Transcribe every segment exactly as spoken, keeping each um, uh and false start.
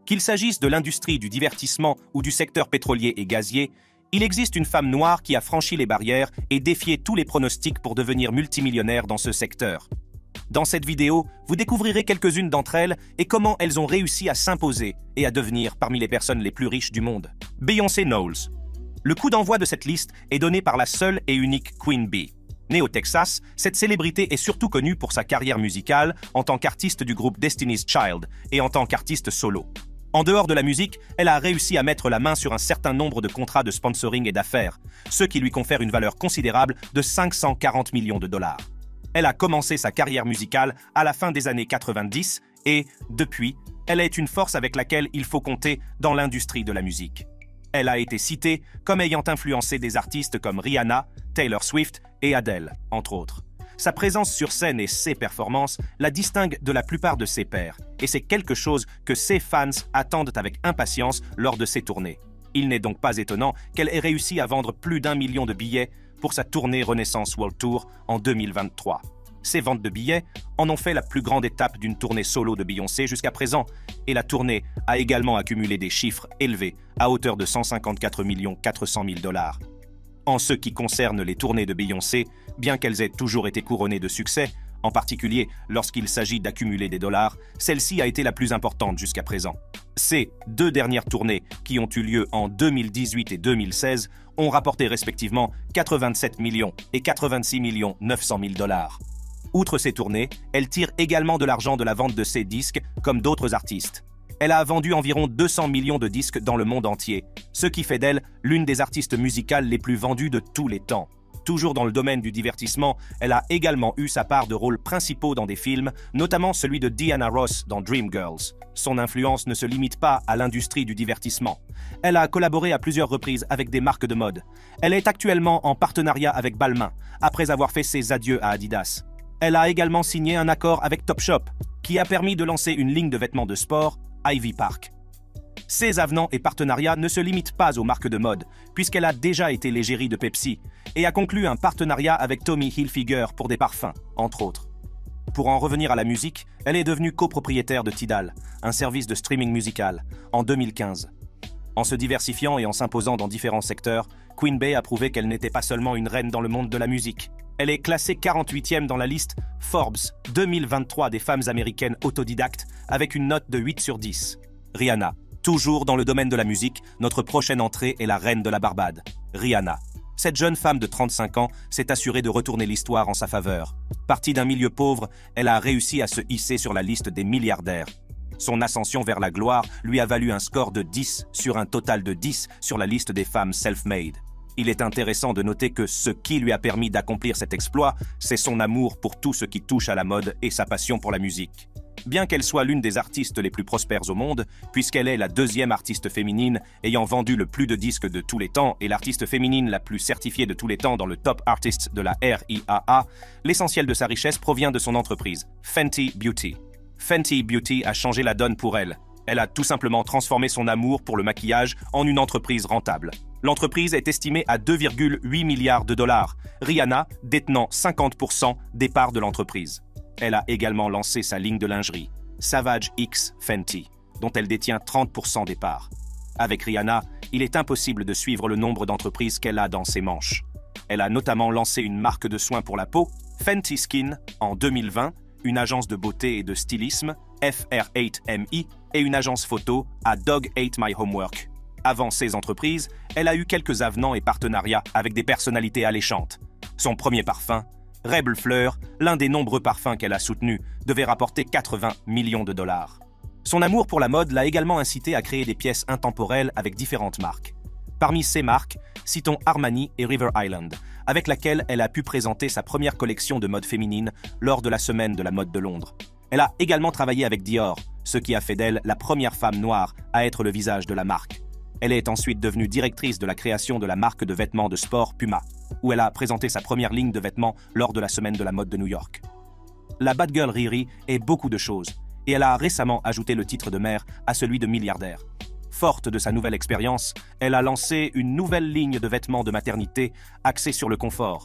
Qu'il s'agisse de l'industrie du divertissement ou du secteur pétrolier et gazier, il existe une femme noire qui a franchi les barrières et défié tous les pronostics pour devenir multimillionnaire dans ce secteur. Dans cette vidéo, vous découvrirez quelques-unes d'entre elles et comment elles ont réussi à s'imposer et à devenir parmi les personnes les plus riches du monde. Beyoncé Knowles. Le coup d'envoi de cette liste est donné par la seule et unique Queen Bee. Née au Texas, cette célébrité est surtout connue pour sa carrière musicale en tant qu'artiste du groupe Destiny's Child et en tant qu'artiste solo. En dehors de la musique, elle a réussi à mettre la main sur un certain nombre de contrats de sponsoring et d'affaires, ce qui lui confère une valeur considérable de cinq cent quarante millions de dollars. Elle a commencé sa carrière musicale à la fin des années quatre-vingt-dix et, depuis, elle est une force avec laquelle il faut compter dans l'industrie de la musique. Elle a été citée comme ayant influencé des artistes comme Rihanna, Taylor Swift et Adele, entre autres. Sa présence sur scène et ses performances la distinguent de la plupart de ses pairs, et c'est quelque chose que ses fans attendent avec impatience lors de ses tournées. Il n'est donc pas étonnant qu'elle ait réussi à vendre plus d'un million de billets pour sa tournée Renaissance World Tour en deux mille vingt-trois. Ces ventes de billets en ont fait la plus grande étape d'une tournée solo de Beyoncé jusqu'à présent, et la tournée a également accumulé des chiffres élevés à hauteur de cent cinquante-quatre millions quatre cent mille dollars. En ce qui concerne les tournées de Beyoncé, bien qu'elles aient toujours été couronnées de succès, en particulier lorsqu'il s'agit d'accumuler des dollars, celle-ci a été la plus importante jusqu'à présent. Ces deux dernières tournées, qui ont eu lieu en deux mille dix-huit et deux mille seize, ont rapporté respectivement quatre-vingt-sept millions et quatre-vingt-six millions neuf cent mille dollars. Outre ces tournées, elle tire également de l'argent de la vente de ses disques, comme d'autres artistes. Elle a vendu environ deux cents millions de disques dans le monde entier, ce qui fait d'elle l'une des artistes musicales les plus vendues de tous les temps. Toujours dans le domaine du divertissement, elle a également eu sa part de rôles principaux dans des films, notamment celui de Diana Ross dans Dreamgirls. Son influence ne se limite pas à l'industrie du divertissement. Elle a collaboré à plusieurs reprises avec des marques de mode. Elle est actuellement en partenariat avec Balmain, après avoir fait ses adieux à Adidas. Elle a également signé un accord avec Topshop, qui a permis de lancer une ligne de vêtements de sport, Ivy Park. Ces avenants et partenariats ne se limitent pas aux marques de mode, puisqu'elle a déjà été l'égérie de Pepsi et a conclu un partenariat avec Tommy Hilfiger pour des parfums, entre autres. Pour en revenir à la musique, elle est devenue copropriétaire de Tidal, un service de streaming musical, en deux mille quinze. En se diversifiant et en s'imposant dans différents secteurs, Queen Bee a prouvé qu'elle n'était pas seulement une reine dans le monde de la musique. Elle est classée quarante-huitième dans la liste Forbes deux mille vingt-trois des femmes américaines autodidactes avec une note de huit sur dix. Rihanna. Toujours dans le domaine de la musique, notre prochaine entrée est la reine de la Barbade, Rihanna. Cette jeune femme de trente-cinq ans s'est assurée de retourner l'histoire en sa faveur. Partie d'un milieu pauvre, elle a réussi à se hisser sur la liste des milliardaires. Son ascension vers la gloire lui a valu un score de dix sur un total de dix sur la liste des femmes self-made. Il est intéressant de noter que ce qui lui a permis d'accomplir cet exploit, c'est son amour pour tout ce qui touche à la mode et sa passion pour la musique. Bien qu'elle soit l'une des artistes les plus prospères au monde, puisqu'elle est la deuxième artiste féminine ayant vendu le plus de disques de tous les temps et l'artiste féminine la plus certifiée de tous les temps dans le Top Artists de la R I A A, l'essentiel de sa richesse provient de son entreprise, Fenty Beauty. Fenty Beauty a changé la donne pour elle. Elle a tout simplement transformé son amour pour le maquillage en une entreprise rentable. L'entreprise est estimée à deux virgule huit milliards de dollars, Rihanna détenant cinquante pour cent des parts de l'entreprise. Elle a également lancé sa ligne de lingerie, Savage X Fenty, dont elle détient trente pour cent des parts. Avec Rihanna, il est impossible de suivre le nombre d'entreprises qu'elle a dans ses manches. Elle a notamment lancé une marque de soins pour la peau, Fenty Skin, en deux mille vingt, une agence de beauté et de stylisme, F R huit M I, et une agence photo, A Dog Ate My Homework. Avant ces entreprises, elle a eu quelques avenants et partenariats avec des personnalités alléchantes. Son premier parfum, Rebel Fleur, l'un des nombreux parfums qu'elle a soutenus, devait rapporter quatre-vingts millions de dollars. Son amour pour la mode l'a également incité à créer des pièces intemporelles avec différentes marques. Parmi ces marques, citons Armani et River Island, avec laquelle elle a pu présenter sa première collection de mode féminine lors de la Semaine de la mode de Londres. Elle a également travaillé avec Dior, ce qui a fait d'elle la première femme noire à être le visage de la marque. Elle est ensuite devenue directrice de la création de la marque de vêtements de sport Puma, où elle a présenté sa première ligne de vêtements lors de la Semaine de la mode de New York. La bad girl Riri est beaucoup de choses, et elle a récemment ajouté le titre de mère à celui de milliardaire. Forte de sa nouvelle expérience, elle a lancé une nouvelle ligne de vêtements de maternité axée sur le confort.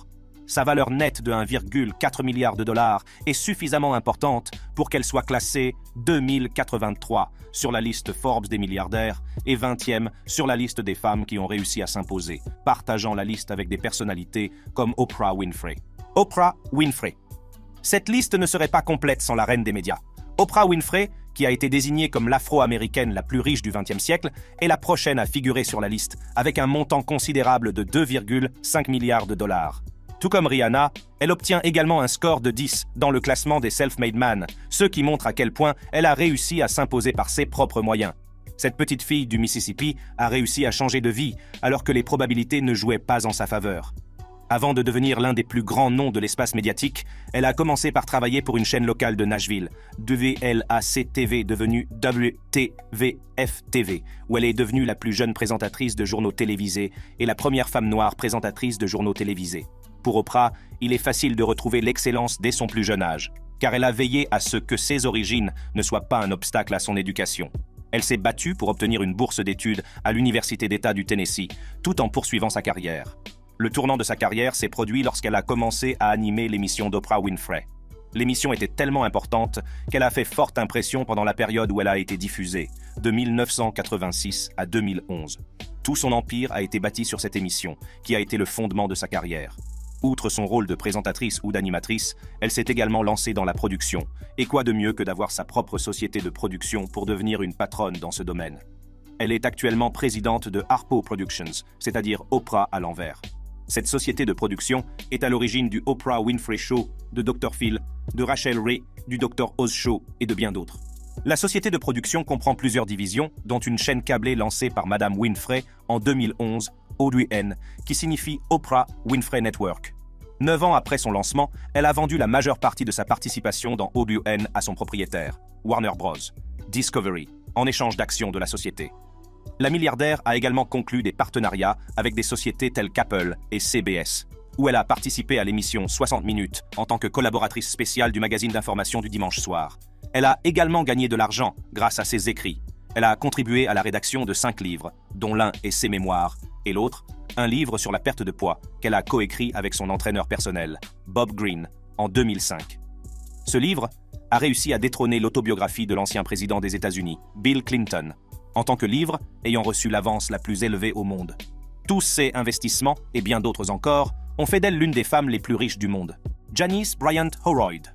Sa valeur nette de un virgule quatre milliard de dollars est suffisamment importante pour qu'elle soit classée deux mille quatre-vingt-trois sur la liste Forbes des milliardaires et vingtième sur la liste des femmes qui ont réussi à s'imposer, partageant la liste avec des personnalités comme Oprah Winfrey. Oprah Winfrey. Cette liste ne serait pas complète sans la reine des médias. Oprah Winfrey, qui a été désignée comme l'afro-américaine la plus riche du vingtième siècle, est la prochaine à figurer sur la liste, avec un montant considérable de deux virgule cinq milliards de dollars. Tout comme Rihanna, elle obtient également un score de dix dans le classement des self-made man, ce qui montre à quel point elle a réussi à s'imposer par ses propres moyens. Cette petite fille du Mississippi a réussi à changer de vie, alors que les probabilités ne jouaient pas en sa faveur. Avant de devenir l'un des plus grands noms de l'espace médiatique, elle a commencé par travailler pour une chaîne locale de Nashville, W L A C T V devenue W T V F T V, où elle est devenue la plus jeune présentatrice de journaux télévisés et la première femme noire présentatrice de journaux télévisés. Pour Oprah, il est facile de retrouver l'excellence dès son plus jeune âge, car elle a veillé à ce que ses origines ne soient pas un obstacle à son éducation. Elle s'est battue pour obtenir une bourse d'études à l'Université d'État du Tennessee, tout en poursuivant sa carrière. Le tournant de sa carrière s'est produit lorsqu'elle a commencé à animer l'émission d'Oprah Winfrey. L'émission était tellement importante qu'elle a fait forte impression pendant la période où elle a été diffusée, de mille neuf cent quatre-vingt-six à deux mille onze. Tout son empire a été bâti sur cette émission, qui a été le fondement de sa carrière. Outre son rôle de présentatrice ou d'animatrice, elle s'est également lancée dans la production. Et quoi de mieux que d'avoir sa propre société de production pour devenir une patronne dans ce domaine? Elle est actuellement présidente de Harpo Productions, c'est-à-dire Oprah à l'envers. Cette société de production est à l'origine du Oprah Winfrey Show, de docteur Phil, de Rachel Ray, du docteur Oz Show et de bien d'autres. La société de production comprend plusieurs divisions, dont une chaîne câblée lancée par Madame Winfrey en deux mille onze, O W N, qui signifie Oprah Winfrey Network. Neuf ans après son lancement, elle a vendu la majeure partie de sa participation dans O W N à son propriétaire, Warner Bros. Discovery, en échange d'actions de la société. La milliardaire a également conclu des partenariats avec des sociétés telles qu'Apple et C B S, où elle a participé à l'émission soixante minutes en tant que collaboratrice spéciale du magazine d'information du dimanche soir. Elle a également gagné de l'argent grâce à ses écrits. Elle a contribué à la rédaction de cinq livres, dont l'un est ses mémoires, et l'autre, un livre sur la perte de poids qu'elle a coécrit avec son entraîneur personnel, Bob Greene, en deux mille cinq. Ce livre a réussi à détrôner l'autobiographie de l'ancien président des États-Unis, Bill Clinton, en tant que livre ayant reçu l'avance la plus élevée au monde. Tous ces investissements, et bien d'autres encore, ont fait d'elle l'une des femmes les plus riches du monde. Janice Bryant Horoyd.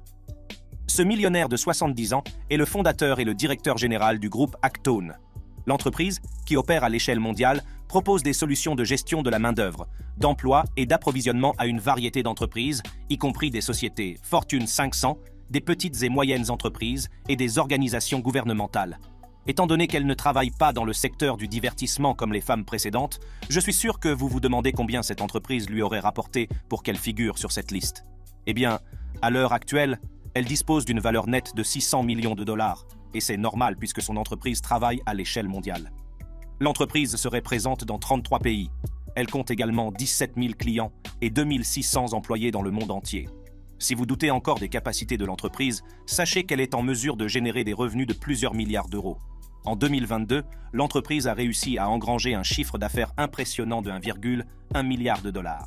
Ce millionnaire de soixante-dix ans est le fondateur et le directeur général du groupe Actone. L'entreprise, qui opère à l'échelle mondiale, propose des solutions de gestion de la main-d'œuvre, d'emploi et d'approvisionnement à une variété d'entreprises, y compris des sociétés Fortune cinq cents, des petites et moyennes entreprises et des organisations gouvernementales. Étant donné qu'elle ne travaille pas dans le secteur du divertissement comme les femmes précédentes, je suis sûr que vous vous demandez combien cette entreprise lui aurait rapporté pour qu'elle figure sur cette liste. Eh bien, à l'heure actuelle, elle dispose d'une valeur nette de six cents millions de dollars, et c'est normal puisque son entreprise travaille à l'échelle mondiale. L'entreprise serait présente dans trente-trois pays. Elle compte également dix-sept mille clients et deux mille six cents employés dans le monde entier. Si vous doutez encore des capacités de l'entreprise, sachez qu'elle est en mesure de générer des revenus de plusieurs milliards d'euros. En deux mille vingt-deux, l'entreprise a réussi à engranger un chiffre d'affaires impressionnant de un virgule un milliard de dollars.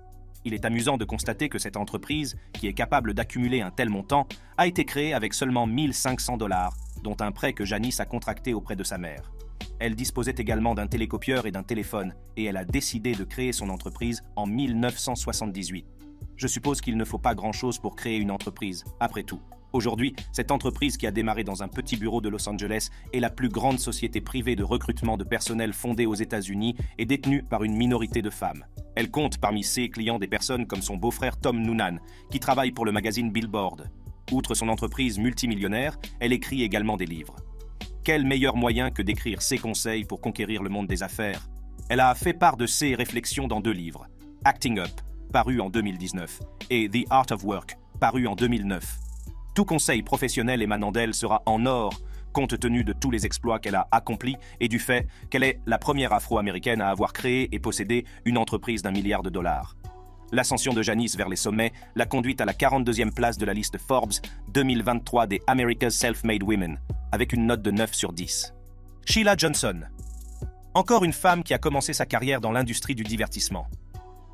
Il est amusant de constater que cette entreprise, qui est capable d'accumuler un tel montant, a été créée avec seulement mille cinq cents dollars, dont un prêt que Janice a contracté auprès de sa mère. Elle disposait également d'un télécopieur et d'un téléphone, et elle a décidé de créer son entreprise en mille neuf cent soixante-dix-huit. Je suppose qu'il ne faut pas grand-chose pour créer une entreprise, après tout. Aujourd'hui, cette entreprise qui a démarré dans un petit bureau de Los Angeles est la plus grande société privée de recrutement de personnel fondée aux États-Unis et détenue par une minorité de femmes. Elle compte parmi ses clients des personnes comme son beau-frère Tom Noonan, qui travaille pour le magazine Billboard. Outre son entreprise multimillionnaire, elle écrit également des livres. Quel meilleur moyen que d'écrire ses conseils pour conquérir le monde des affaires? Elle a fait part de ses réflexions dans deux livres, Acting Up, paru en deux mille dix-neuf, et The Art of Work, paru en deux mille neuf. Tout conseil professionnel émanant d'elle sera en or, compte tenu de tous les exploits qu'elle a accomplis et du fait qu'elle est la première afro-américaine à avoir créé et possédé une entreprise d'un milliard de dollars. L'ascension de Janice vers les sommets l'a conduite à la quarante-deuxième place de la liste Forbes deux mille vingt-trois des America's Self-Made Women, avec une note de neuf sur dix. Sheila Johnson. Encore une femme qui a commencé sa carrière dans l'industrie du divertissement.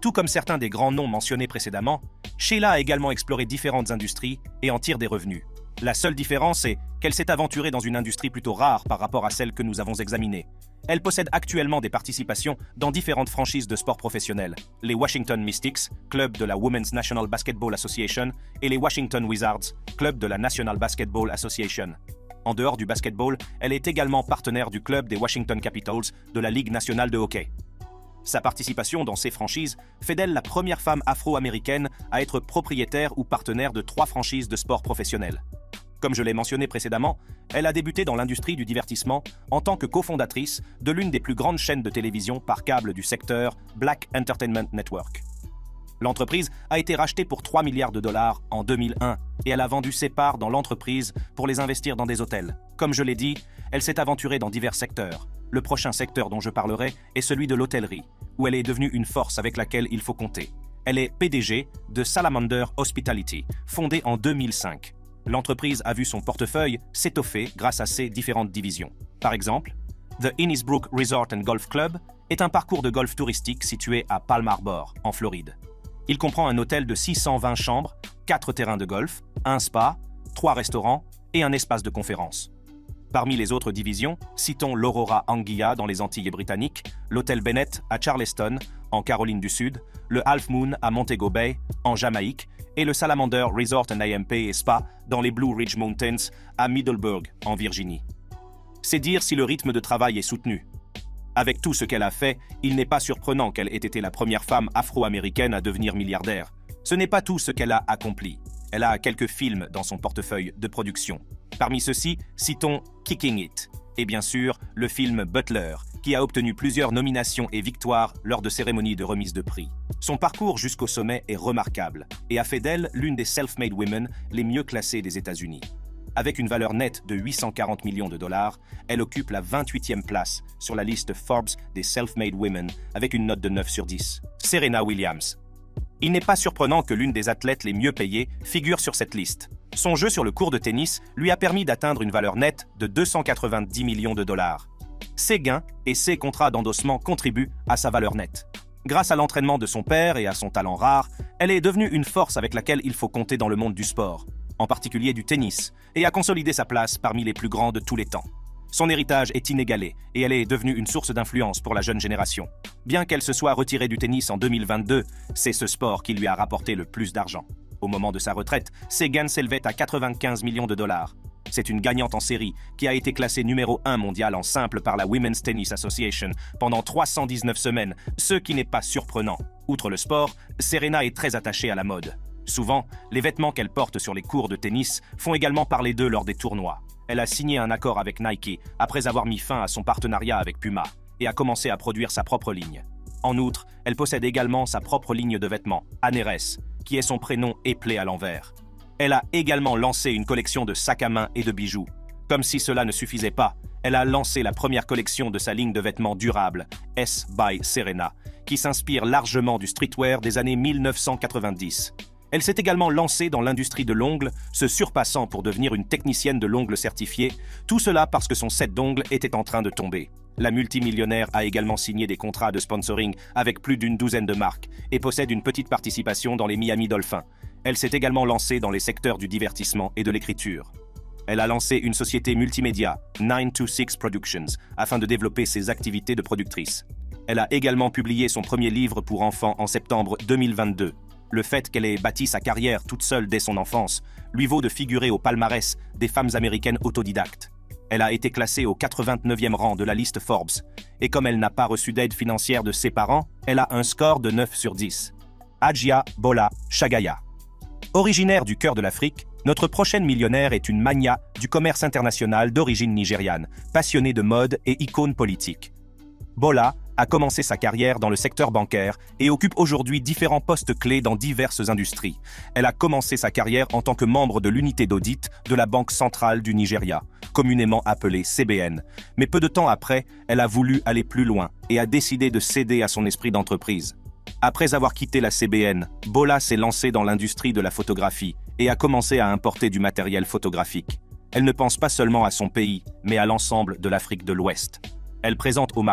Tout comme certains des grands noms mentionnés précédemment, Sheila a également exploré différentes industries et en tire des revenus. La seule différence est qu'elle s'est aventurée dans une industrie plutôt rare par rapport à celle que nous avons examinée. Elle possède actuellement des participations dans différentes franchises de sport professionnels, les Washington Mystics, club de la Women's National Basketball Association, et les Washington Wizards, club de la National Basketball Association. En dehors du basketball, elle est également partenaire du club des Washington Capitals de la Ligue nationale de hockey. Sa participation dans ces franchises fait d'elle la première femme afro-américaine à être propriétaire ou partenaire de trois franchises de sport professionnels. Comme je l'ai mentionné précédemment, elle a débuté dans l'industrie du divertissement en tant que cofondatrice de l'une des plus grandes chaînes de télévision par câble du secteur, Black Entertainment Network. L'entreprise a été rachetée pour trois milliards de dollars en deux mille un et elle a vendu ses parts dans l'entreprise pour les investir dans des hôtels. Comme je l'ai dit, elle s'est aventurée dans divers secteurs. Le prochain secteur dont je parlerai est celui de l'hôtellerie, où elle est devenue une force avec laquelle il faut compter. Elle est P D G de Salamander Hospitality, fondée en deux mille cinq. L'entreprise a vu son portefeuille s'étoffer grâce à ses différentes divisions. Par exemple, The Innisbrook Resort and Golf Club est un parcours de golf touristique situé à Palm Harbor, en Floride. Il comprend un hôtel de six cent vingt chambres, quatre terrains de golf, un spa, trois restaurants et un espace de conférence. Parmi les autres divisions, citons l'Aurora Anguilla dans les Antilles britanniques, l'hôtel Bennett à Charleston, en Caroline du Sud, le Half Moon à Montego Bay, en Jamaïque, et le Salamander Resort and A M P et Spa dans les Blue Ridge Mountains à Middleburg, en Virginie. C'est dire si le rythme de travail est soutenu. Avec tout ce qu'elle a fait, il n'est pas surprenant qu'elle ait été la première femme afro-américaine à devenir milliardaire. Ce n'est pas tout ce qu'elle a accompli. Elle a quelques films dans son portefeuille de production. Parmi ceux-ci, citons Kicking It, et bien sûr le film Butler, qui a obtenu plusieurs nominations et victoires lors de cérémonies de remise de prix. Son parcours jusqu'au sommet est remarquable et a fait d'elle l'une des self-made women les mieux classées des États-Unis. Avec une valeur nette de huit cent quarante millions de dollars, elle occupe la vingt-huitième place sur la liste Forbes des self-made women avec une note de neuf sur dix. Serena Williams. Il n'est pas surprenant que l'une des athlètes les mieux payées figure sur cette liste. Son jeu sur le court de tennis lui a permis d'atteindre une valeur nette de deux cent quatre-vingt-dix millions de dollars. Ses gains et ses contrats d'endossement contribuent à sa valeur nette. Grâce à l'entraînement de son père et à son talent rare, elle est devenue une force avec laquelle il faut compter dans le monde du sport, en particulier du tennis, et a consolidé sa place parmi les plus grands de tous les temps. Son héritage est inégalé et elle est devenue une source d'influence pour la jeune génération. Bien qu'elle se soit retirée du tennis en deux mille vingt-deux, c'est ce sport qui lui a rapporté le plus d'argent. Au moment de sa retraite, ses gains s'élevaient à quatre-vingt-quinze millions de dollars. C'est une gagnante en série qui a été classée numéro un mondial en simple par la Women's Tennis Association pendant trois cent dix-neuf semaines, ce qui n'est pas surprenant. Outre le sport, Serena est très attachée à la mode. Souvent, les vêtements qu'elle porte sur les courts de tennis font également parler d'eux lors des tournois. Elle a signé un accord avec Nike après avoir mis fin à son partenariat avec Puma et a commencé à produire sa propre ligne. En outre, elle possède également sa propre ligne de vêtements, Aneres, qui est son prénom éplé à l'envers. Elle a également lancé une collection de sacs à main et de bijoux. Comme si cela ne suffisait pas, elle a lancé la première collection de sa ligne de vêtements durables, S by Serena, qui s'inspire largement du streetwear des années mille neuf cent quatre-vingt-dix. Elle s'est également lancée dans l'industrie de l'ongle, se surpassant pour devenir une technicienne de l'ongle certifiée, tout cela parce que son set d'ongles était en train de tomber. La multimillionnaire a également signé des contrats de sponsoring avec plus d'une douzaine de marques et possède une petite participation dans les Miami Dolphins. Elle s'est également lancée dans les secteurs du divertissement et de l'écriture. Elle a lancé une société multimédia, nine two six Productions, afin de développer ses activités de productrice. Elle a également publié son premier livre pour enfants en septembre deux mille vingt-deux. Le fait qu'elle ait bâti sa carrière toute seule dès son enfance lui vaut de figurer au palmarès des femmes américaines autodidactes. Elle a été classée au quatre-vingt-neuvième rang de la liste Forbes, et comme elle n'a pas reçu d'aide financière de ses parents, elle a un score de neuf sur dix. Adjia Bola Chagaya. Originaire du cœur de l'Afrique, notre prochaine millionnaire est une mania du commerce international d'origine nigériane, passionnée de mode et icône politique. Bola a commencé sa carrière dans le secteur bancaire et occupe aujourd'hui différents postes clés dans diverses industries. Elle a commencé sa carrière en tant que membre de l'unité d'audit de la Banque centrale du Nigeria, communément appelée C B N. Mais peu de temps après, elle a voulu aller plus loin et a décidé de céder à son esprit d'entreprise. Après avoir quitté la C B N, Bola s'est lancée dans l'industrie de la photographie et a commencé à importer du matériel photographique. Elle ne pense pas seulement à son pays, mais à l'ensemble de l'Afrique de l'Ouest. Elle présente au marché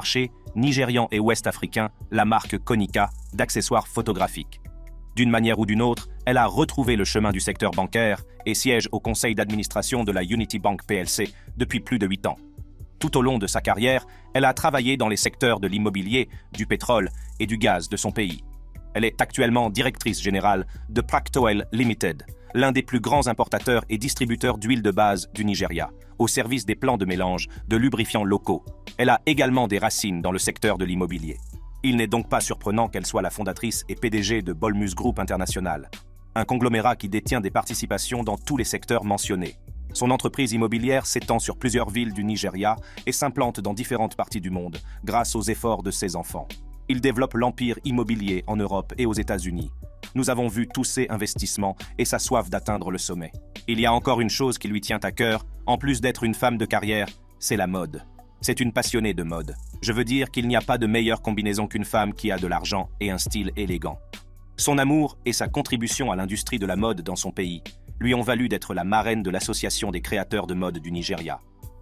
nigérian et ouest-africain, la marque Konica d'accessoires photographiques. D'une manière ou d'une autre, elle a retrouvé le chemin du secteur bancaire et siège au conseil d'administration de la Unity Bank P L C depuis plus de huit ans. Tout au long de sa carrière, elle a travaillé dans les secteurs de l'immobilier, du pétrole et du gaz de son pays. Elle est actuellement directrice générale de Practoil Limited, l'un des plus grands importateurs et distributeurs d'huile de base du Nigeria, au service des plants de mélange de lubrifiants locaux. Elle a également des racines dans le secteur de l'immobilier. Il n'est donc pas surprenant qu'elle soit la fondatrice et P D G de Bolmus Group International, un conglomérat qui détient des participations dans tous les secteurs mentionnés. Son entreprise immobilière s'étend sur plusieurs villes du Nigeria et s'implante dans différentes parties du monde grâce aux efforts de ses enfants. Il développe l'empire immobilier en Europe et aux États-Unis. Nous avons vu tous ses investissements et sa soif d'atteindre le sommet. Il y a encore une chose qui lui tient à cœur, en plus d'être une femme de carrière, c'est la mode. C'est une passionnée de mode. Je veux dire qu'il n'y a pas de meilleure combinaison qu'une femme qui a de l'argent et un style élégant. Son amour et sa contribution à l'industrie de la mode dans son pays lui ont valu d'être la marraine de l'Association des créateurs de mode du Nigeria.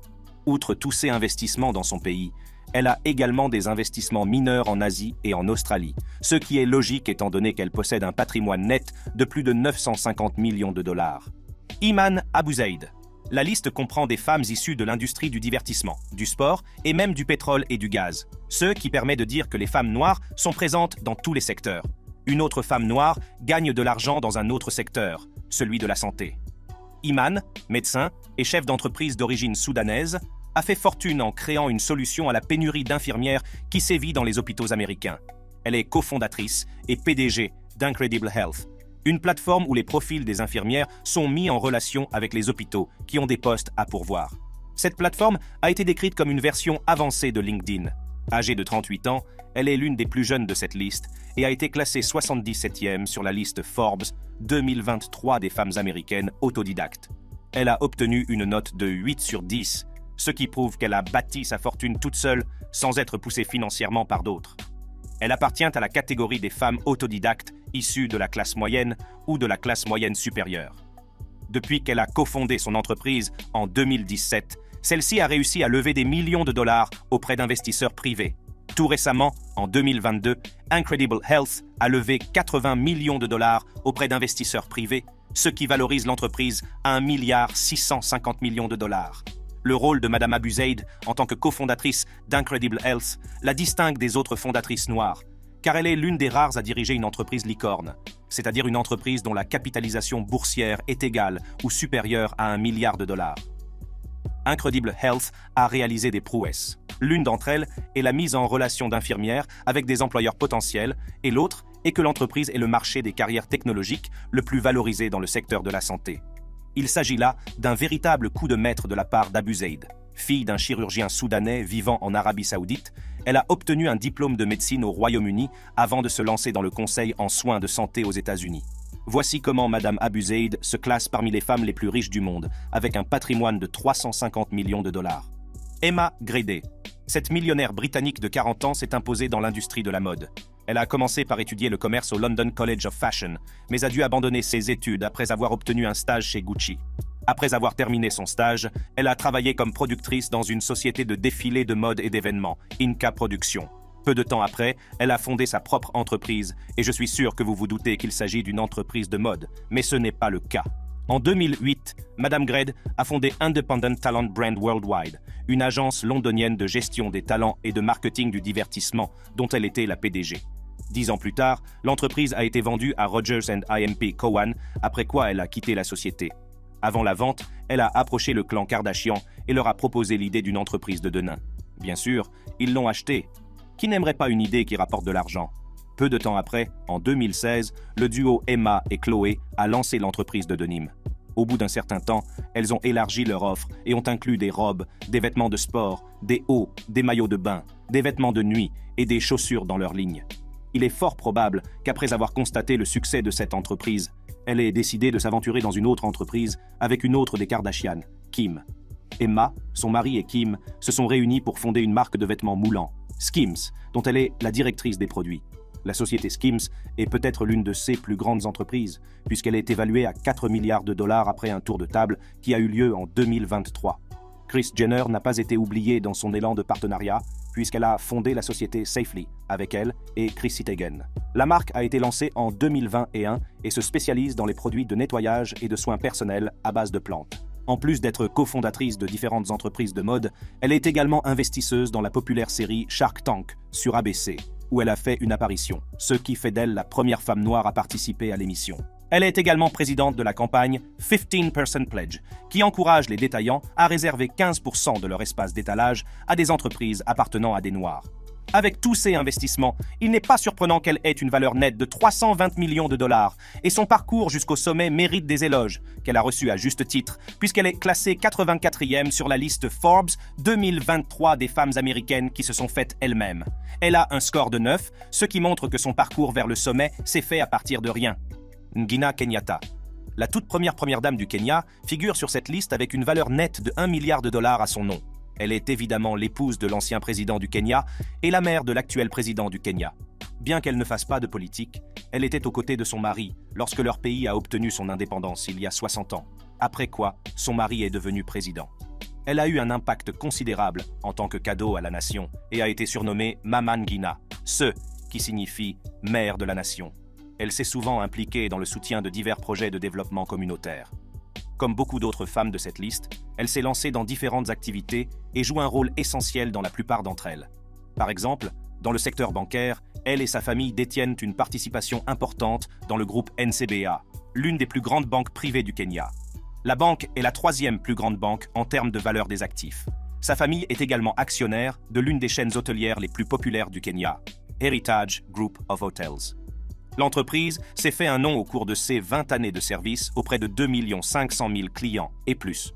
Outre tous ses investissements dans son pays, elle a également des investissements mineurs en Asie et en Australie, ce qui est logique étant donné qu'elle possède un patrimoine net de plus de neuf cent cinquante millions de dollars. Iman Abuzaid. La liste comprend des femmes issues de l'industrie du divertissement, du sport et même du pétrole et du gaz, ce qui permet de dire que les femmes noires sont présentes dans tous les secteurs. Une autre femme noire gagne de l'argent dans un autre secteur, celui de la santé. Iman, médecin et chef d'entreprise d'origine soudanaise, a fait fortune en créant une solution à la pénurie d'infirmières qui sévit dans les hôpitaux américains. Elle est cofondatrice et P D G d'Incredible Health, une plateforme où les profils des infirmières sont mis en relation avec les hôpitaux qui ont des postes à pourvoir. Cette plateforme a été décrite comme une version avancée de LinkedIn. Âgée de trente-huit ans, elle est l'une des plus jeunes de cette liste et a été classée soixante-dix-septième sur la liste Forbes deux mille vingt-trois des femmes américaines autodidactes. Elle a obtenu une note de huit sur dix, ce qui prouve qu'elle a bâti sa fortune toute seule sans être poussée financièrement par d'autres. Elle appartient à la catégorie des femmes autodidactes issues de la classe moyenne ou de la classe moyenne supérieure. Depuis qu'elle a cofondé son entreprise en deux mille dix-sept, celle-ci a réussi à lever des millions de dollars auprès d'investisseurs privés. Tout récemment, en deux mille vingt-deux, Incredible Health a levé quatre-vingts millions de dollars auprès d'investisseurs privés, ce qui valorise l'entreprise à un milliard six cent cinquante millions de dollars. Le rôle de Madame Abuzaid en tant que cofondatrice d'Incredible Health la distingue des autres fondatrices noires, car elle est l'une des rares à diriger une entreprise licorne, c'est-à-dire une entreprise dont la capitalisation boursière est égale ou supérieure à un milliard de dollars. Incredible Health a réalisé des prouesses. L'une d'entre elles est la mise en relation d'infirmières avec des employeurs potentiels et l'autre est que l'entreprise est le marché des carrières technologiques le plus valorisé dans le secteur de la santé. Il s'agit là d'un véritable coup de maître de la part d'Abuzaid. Fille d'un chirurgien soudanais vivant en Arabie Saoudite, elle a obtenu un diplôme de médecine au Royaume-Uni avant de se lancer dans le conseil en soins de santé aux États-Unis. Voici comment Madame Abuzaid se classe parmi les femmes les plus riches du monde, avec un patrimoine de trois cent cinquante millions de dollars. Emma Grady. Cette millionnaire britannique de quarante ans s'est imposée dans l'industrie de la mode. Elle a commencé par étudier le commerce au London College of Fashion, mais a dû abandonner ses études après avoir obtenu un stage chez Gucci. Après avoir terminé son stage, elle a travaillé comme productrice dans une société de défilés de mode et d'événements, Inca Productions. Peu de temps après, elle a fondé sa propre entreprise, et je suis sûr que vous vous doutez qu'il s'agit d'une entreprise de mode, mais ce n'est pas le cas. En deux mille huit, Madame Grade a fondé Independent Talent Brand Worldwide, une agence londonienne de gestion des talents et de marketing du divertissement, dont elle était la P D G. Dix ans plus tard, l'entreprise a été vendue à Rogers and I M P Cowan, après quoi elle a quitté la société. Avant la vente, elle a approché le clan Kardashian et leur a proposé l'idée d'une entreprise de denim. Bien sûr, ils l'ont achetée. Qui n'aimerait pas une idée qui rapporte de l'argent? Peu de temps après, en deux mille seize, le duo Emma et Chloé a lancé l'entreprise de denim. Au bout d'un certain temps, elles ont élargi leur offre et ont inclus des robes, des vêtements de sport, des hauts, des maillots de bain, des vêtements de nuit et des chaussures dans leur ligne. Il est fort probable qu'après avoir constaté le succès de cette entreprise, elle ait décidé de s'aventurer dans une autre entreprise avec une autre des Kardashian, Kim. Emma, son mari et Kim se sont réunis pour fonder une marque de vêtements moulants, Skims, dont elle est la directrice des produits. La société Skims est peut-être l'une de ses plus grandes entreprises, puisqu'elle est évaluée à quatre milliards de dollars après un tour de table qui a eu lieu en deux mille vingt-trois. Kris Jenner n'a pas été oublié dans son élan de partenariat, puisqu'elle a fondé la société Safely avec elle et Chrissy Teigen. La marque a été lancée en deux mille vingt et un et se spécialise dans les produits de nettoyage et de soins personnels à base de plantes. En plus d'être cofondatrice de différentes entreprises de mode, elle est également investisseuse dans la populaire série Shark Tank sur A B C, où elle a fait une apparition, ce qui fait d'elle la première femme noire à participer à l'émission. Elle est également présidente de la campagne quinze percent Pledge, qui encourage les détaillants à réserver quinze pour cent de leur espace d'étalage à des entreprises appartenant à des Noirs. Avec tous ces investissements, il n'est pas surprenant qu'elle ait une valeur nette de trois cent vingt millions de dollars, et son parcours jusqu'au sommet mérite des éloges, qu'elle a reçus à juste titre, puisqu'elle est classée quatre-vingt-quatrième sur la liste Forbes deux mille vingt-trois des femmes américaines qui se sont faites elles-mêmes. Elle a un score de neuf, ce qui montre que son parcours vers le sommet s'est fait à partir de rien. Ngina Kenyatta. La toute première première dame du Kenya figure sur cette liste avec une valeur nette de un milliard de dollars à son nom. Elle est évidemment l'épouse de l'ancien président du Kenya et la mère de l'actuel président du Kenya. Bien qu'elle ne fasse pas de politique, elle était aux côtés de son mari lorsque leur pays a obtenu son indépendance il y a soixante ans, après quoi son mari est devenu président. Elle a eu un impact considérable en tant que cadeau à la nation et a été surnommée Mama Ngina, ce qui signifie « mère de la nation ». Elle s'est souvent impliquée dans le soutien de divers projets de développement communautaire. Comme beaucoup d'autres femmes de cette liste, elle s'est lancée dans différentes activités et joue un rôle essentiel dans la plupart d'entre elles. Par exemple, dans le secteur bancaire, elle et sa famille détiennent une participation importante dans le groupe N C B A, l'une des plus grandes banques privées du Kenya. La banque est la troisième plus grande banque en termes de valeur des actifs. Sa famille est également actionnaire de l'une des chaînes hôtelières les plus populaires du Kenya, Heritage Group of Hotels. L'entreprise s'est fait un nom au cours de ses vingt années de service auprès de deux millions cinq cent mille clients et plus.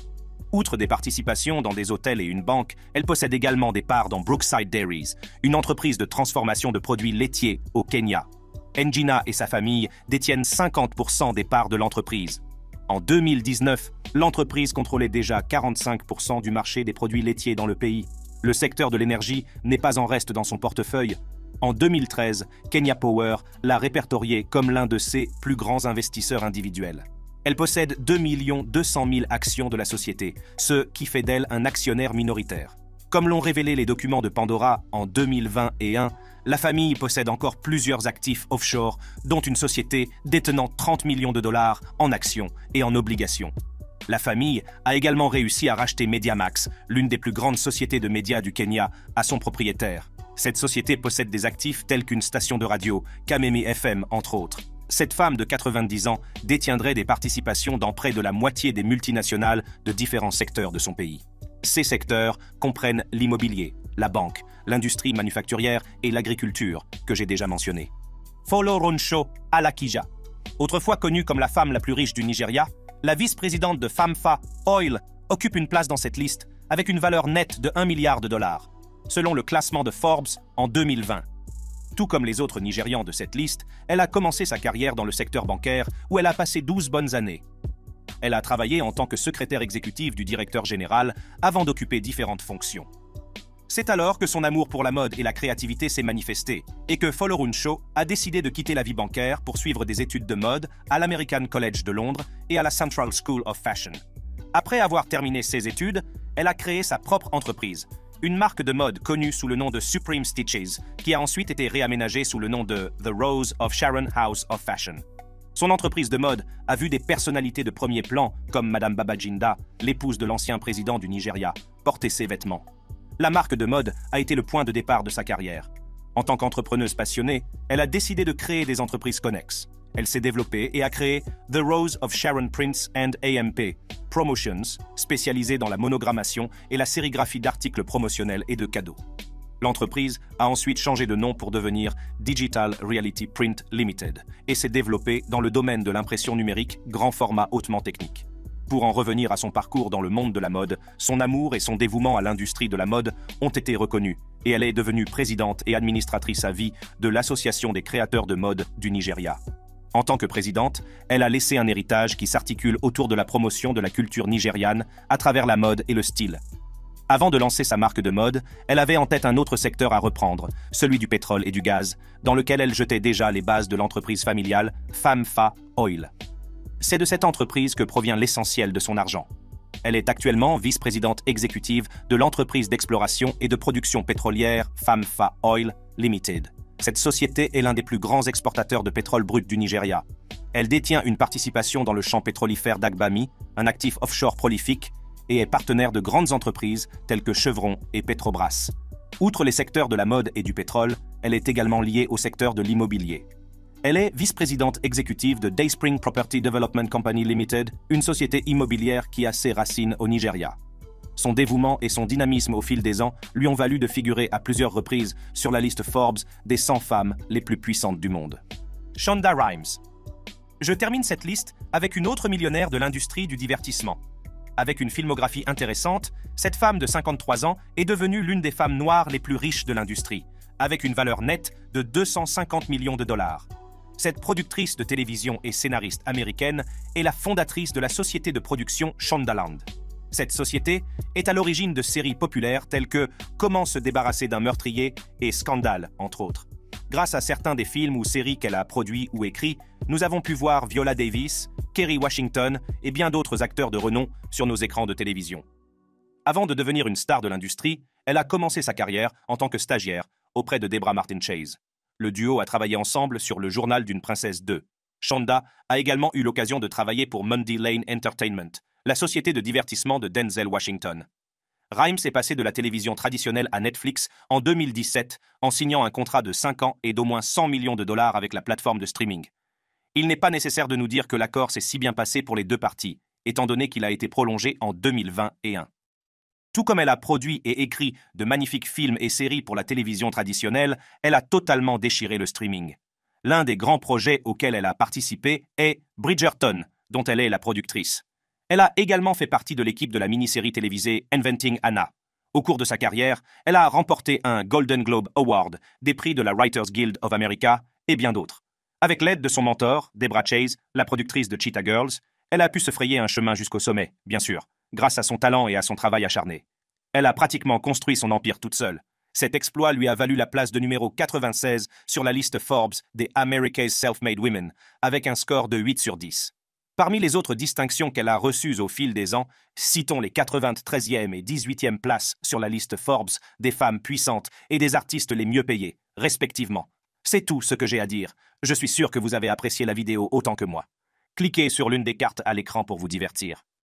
Outre des participations dans des hôtels et une banque, elle possède également des parts dans Brookside Dairies, une entreprise de transformation de produits laitiers au Kenya. Ngina et sa famille détiennent cinquante pour cent des parts de l'entreprise. En deux mille dix-neuf, l'entreprise contrôlait déjà quarante-cinq pour cent du marché des produits laitiers dans le pays. Le secteur de l'énergie n'est pas en reste dans son portefeuille. En deux mille treize, Kenya Power l'a répertorié comme l'un de ses plus grands investisseurs individuels. Elle possède deux millions deux cent mille actions de la société, ce qui fait d'elle un actionnaire minoritaire. Comme l'ont révélé les documents de Pandora en deux mille vingt et un, la famille possède encore plusieurs actifs offshore, dont une société détenant trente millions de dollars en actions et en obligations. La famille a également réussi à racheter Mediamax, l'une des plus grandes sociétés de médias du Kenya, à son propriétaire. Cette société possède des actifs tels qu'une station de radio, Kameme F M entre autres. Cette femme de quatre-vingt-dix ans détiendrait des participations dans près de la moitié des multinationales de différents secteurs de son pays. Ces secteurs comprennent l'immobilier, la banque, l'industrie manufacturière et l'agriculture, que j'ai déjà mentionné. Folorunsho Alakija. Autrefois connue comme la femme la plus riche du Nigeria, la vice-présidente de Famfa Oil occupe une place dans cette liste avec une valeur nette de un milliard de dollars, selon le classement de Forbes en deux mille vingt. Tout comme les autres Nigérians de cette liste, elle a commencé sa carrière dans le secteur bancaire où elle a passé douze bonnes années. Elle a travaillé en tant que secrétaire exécutive du directeur général avant d'occuper différentes fonctions. C'est alors que son amour pour la mode et la créativité s'est manifesté et que Folorunsho a décidé de quitter la vie bancaire pour suivre des études de mode à l'American College de Londres et à la Central School of Fashion. Après avoir terminé ses études, elle a créé sa propre entreprise, une marque de mode connue sous le nom de Supreme Stitches, qui a ensuite été réaménagée sous le nom de The Rose of Sharon House of Fashion. Son entreprise de mode a vu des personnalités de premier plan, comme Madame Babajinda, l'épouse de l'ancien président du Nigeria, porter ses vêtements. La marque de mode a été le point de départ de sa carrière. En tant qu'entrepreneuse passionnée, elle a décidé de créer des entreprises connexes. Elle s'est développée et a créé The Rose of Sharon Prince and A M P Promotions, spécialisée dans la monogrammation et la sérigraphie d'articles promotionnels et de cadeaux. L'entreprise a ensuite changé de nom pour devenir Digital Reality Print Limited et s'est développée dans le domaine de l'impression numérique grand format hautement technique. Pour en revenir à son parcours dans le monde de la mode, son amour et son dévouement à l'industrie de la mode ont été reconnus et elle est devenue présidente et administratrice à vie de l'Association des créateurs de mode du Nigeria. En tant que présidente, elle a laissé un héritage qui s'articule autour de la promotion de la culture nigériane à travers la mode et le style. Avant de lancer sa marque de mode, elle avait en tête un autre secteur à reprendre, celui du pétrole et du gaz, dans lequel elle jetait déjà les bases de l'entreprise familiale Famfa Oil. C'est de cette entreprise que provient l'essentiel de son argent. Elle est actuellement vice-présidente exécutive de l'entreprise d'exploration et de production pétrolière Famfa Oil Limited. Cette société est l'un des plus grands exportateurs de pétrole brut du Nigeria. Elle détient une participation dans le champ pétrolifère d'Agbami, un actif offshore prolifique, et est partenaire de grandes entreprises telles que Chevron et Petrobras. Outre les secteurs de la mode et du pétrole, elle est également liée au secteur de l'immobilier. Elle est vice-présidente exécutive de Dayspring Property Development Company Limited, une société immobilière qui a ses racines au Nigeria. Son dévouement et son dynamisme au fil des ans lui ont valu de figurer à plusieurs reprises sur la liste Forbes des cent femmes les plus puissantes du monde. Shonda Rhimes. Je termine cette liste avec une autre millionnaire de l'industrie du divertissement. Avec une filmographie intéressante, cette femme de cinquante-trois ans est devenue l'une des femmes noires les plus riches de l'industrie, avec une valeur nette de deux cent cinquante millions de dollars. Cette productrice de télévision et scénariste américaine est la fondatrice de la société de production Shondaland. Cette société est à l'origine de séries populaires telles que Comment se débarrasser d'un meurtrier et Scandale, entre autres. Grâce à certains des films ou séries qu'elle a produits ou écrits, nous avons pu voir Viola Davis, Kerry Washington et bien d'autres acteurs de renom sur nos écrans de télévision. Avant de devenir une star de l'industrie, elle a commencé sa carrière en tant que stagiaire auprès de Debra Martin Chase. Le duo a travaillé ensemble sur Le Journal d'une princesse deux. Shonda a également eu l'occasion de travailler pour Mundy Lane Entertainment, la société de divertissement de Denzel Washington. Rhimes est passé de la télévision traditionnelle à Netflix en deux mille dix-sept en signant un contrat de cinq ans et d'au moins cent millions de dollars avec la plateforme de streaming. Il n'est pas nécessaire de nous dire que l'accord s'est si bien passé pour les deux parties, étant donné qu'il a été prolongé en deux mille vingt et un. Tout comme elle a produit et écrit de magnifiques films et séries pour la télévision traditionnelle, elle a totalement déchiré le streaming. L'un des grands projets auxquels elle a participé est Bridgerton, dont elle est la productrice. Elle a également fait partie de l'équipe de la mini-série télévisée Inventing Anna. Au cours de sa carrière, elle a remporté un Golden Globe Award, des prix de la Writers Guild of America et bien d'autres. Avec l'aide de son mentor, Debra Chase, la productrice de Cheetah Girls, elle a pu se frayer un chemin jusqu'au sommet, bien sûr, grâce à son talent et à son travail acharné. Elle a pratiquement construit son empire toute seule. Cet exploit lui a valu la place de numéro quatre-vingt-seize sur la liste Forbes des America's Self-Made Women, avec un score de huit sur dix. Parmi les autres distinctions qu'elle a reçues au fil des ans, citons les quatre-vingt-treizième et dix-huitième places sur la liste Forbes des femmes puissantes et des artistes les mieux payés, respectivement. C'est tout ce que j'ai à dire. Je suis sûr que vous avez apprécié la vidéo autant que moi. Cliquez sur l'une des cartes à l'écran pour vous divertir.